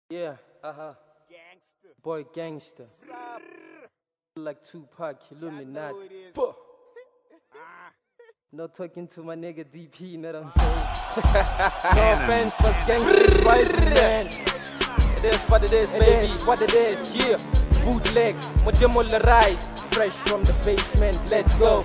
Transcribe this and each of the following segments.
Yeah, Gangster. Boy gangster. Like Tupac, Illuminati. Not talking to my nigga DP, you know what I'm saying? No offense, but gangster's rising, man. It is what it is, baby. What it is, yeah. Bootlegs, modemolarize. Fresh from the basement, let's go.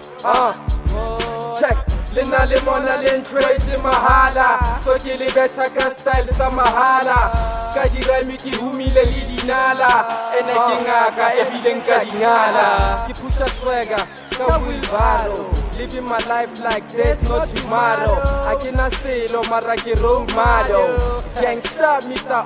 Check. Lina limona lin crazy mahala. So kili better ka style sa mahala. Kadira miki humile lidinala. Ene kingaka ebileng kadingala. Ki pusha swagger, ka wheelbarrow. Living my life like there's no tomorrow. I cannot say lo maraki role model. Gangsta Mr.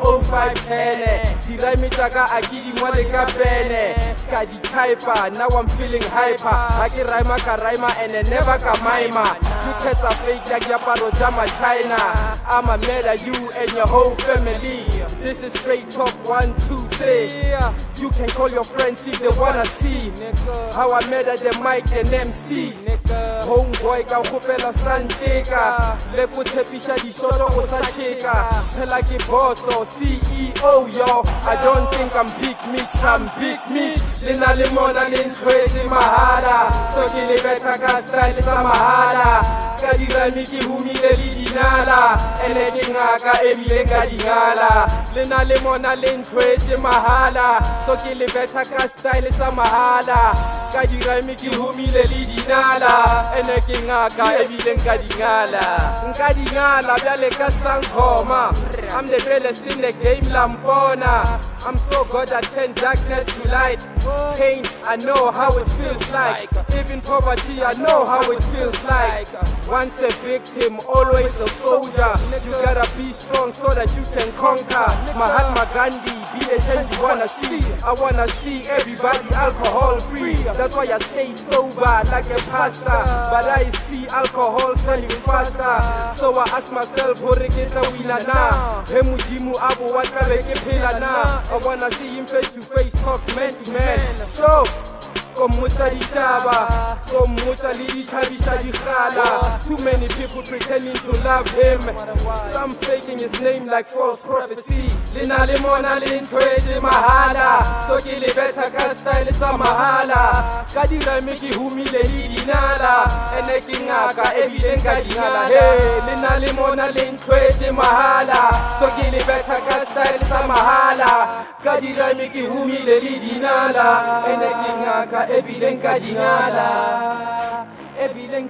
0510. Dirai mi jaga agidi mwale ka bene. Kadi typer, now I'm feeling hyper. Aki raima ka raima and never ka maima. You cats are fake like Yaparo Jama China. I'ma murder you and your whole family. This is straight top 1, 2, 3. You can call your friends if they wanna see how I murder the mic and MCs. Homeboy ka kupela santeka. Lepo tepisha di shoto osacheka. Pela ki boss or CEO yo. I don't think I'm big Mitch, I'm big Mitch. Lina limona lin crazy mahala. So kili beta ka style sa mahala. Kadira miki humile lidinala. Ene kingaka ebile kadingala. Lina limona lin crazy mahala. So kili beta ka style sa mahala. Kadira miki humile lidinala. Ene kingaka ebile kadingala. Kadingala byale ka sangoma. I'm the best in the game lampona. I'm so good at turn darkness to light. Pain, I know how it feels like. Even poverty, I know how it feels like. Once a victim, always a soldier. You gotta be strong so that you can conquer. Mahatma Gandhi, be the change you wanna see. I wanna see everybody alcohol free. That's why I stay sober like a pastor. But I see alcohol selling faster. So I ask myself, who get the winner now? Hemujimu abu watabeke pila na. I wanna see him face to face, talk man to man. So Komuta ditaba, komuta lidikabisha dikhala. Too many people pretending to love him. Some faking his name like false prophecy. Lina limona lin crazy mahala. So kili beta ka style sa mahala. Kadira miki humile lidinala. Ene kingaka ebileng kadingala. Hey, lina limona lin crazy mahala. So kili beta ka style sa mahala. Kadira miki humile lidinala. Ene kingaka ebileng kadingala. Ebileng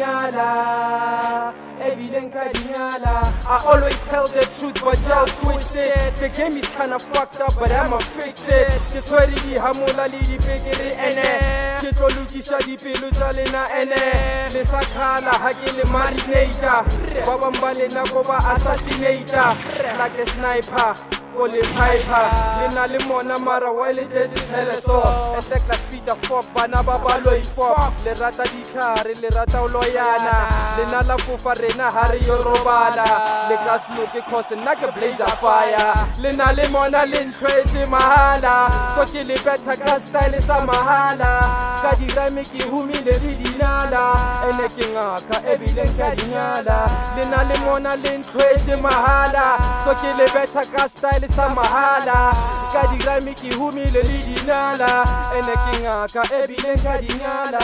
kadingala. Ebileng kadingala. I always tell the truth but y'all twist it. The game is kinda fucked up but I'ma fix it. The 20 di hamula li di pekere ene. Kito lukisha di pelu na ene. Le sakhala hake le marinator. Babambale na koba assassinator. Like a sniper. Kole piper, lina limona mara wile deji teleso. Esek la speed fuck bana babalo fuck. Le rata di kare, le rata uloyana. Lina la fufa rena hari yorobala. Le gas look cause like a blaze of fire. Lina limona lin crazy mahala. So kili beta ka style sa mahala. Kadira miki humile lidinala. Ene kingaka ebileng kadingala. Lina limona lin crazy mahala. So kili beta ka style sa mahala. Kadira miki humile lidinala. Ene kingaka ebileng kadingala.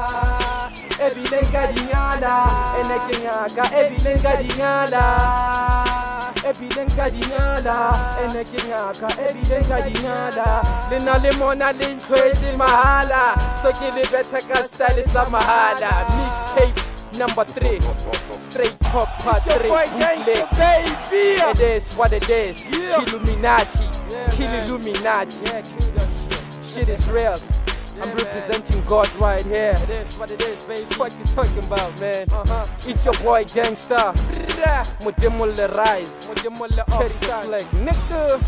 Ebileng kadingala. Ene kingaka ebileng kadingala. Ebileng kadingala. Ene kingaka ebileng kadingala. Lina limona lin crazy mahala. So kili beta ka style sa mahala. Mixtape number 3, straight top part 3. Baby, it is what it is. Illuminati, kill Illuminati. Shit is real. I'm representing God right here. It is what it is, baby. What you talking about, man? It's your boy Gangsta. Modemole rise, modemole upstart. Like nigga,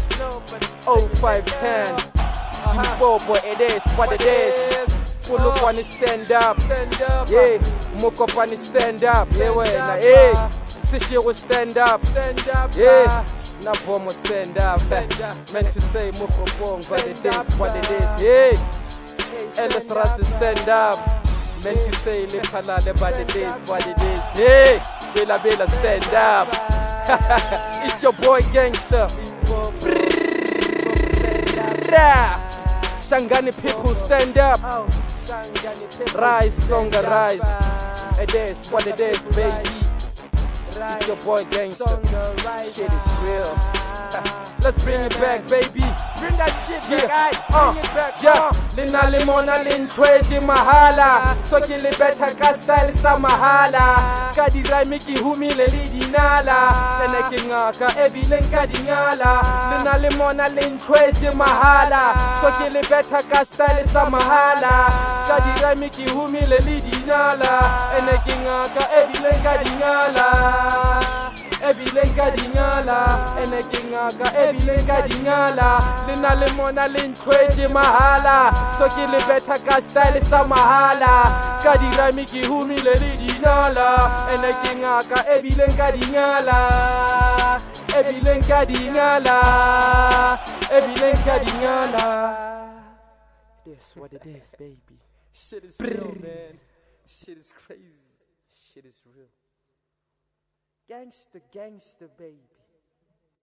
0510. Boy, it is what it is. Pull up on the stand up, yeah. Mook up on the stand up, yeah. Nah, hey, Sishi will stand up, yeah. Now bomb stand up, meant to say mook up, but it is what it is, yeah. Ellis Russell stand up, meant to say Lepala, but it is what it is, yeah. Bella Bella stand up. It's your boy Gangsta. Shangani people stand up. Rise, stronger, rise. It is what it is, baby. It's your boy Gangster. Shit is real. Let's bring it back, baby. Bring that shit back. Bring it back. Yeah. Lina limona lintweji mahala. So kili beta ka style sa mahala. Kadi rhyme ki humile lidinala. Tene kingaka ebileng kadingala. Lina limona lintweji mahala. So kili beta ka style sa mahala. Kadi rhyme ki humile lidinala. Tene kingaka ebileng kadingala. Ebileng kadingala, enekingaka ebileng kadingala. Lina limona lintweji mahala. So kili beta ka style sa mahala. Kadi rhyme ki humile lidinala. Enekingaka ebileng kadingala. Ebileng kadingala. Ebileng kadingala. This what it is, baby. Shit is real, man. Shit is crazy. Shit is real. Gangster, gangster, baby.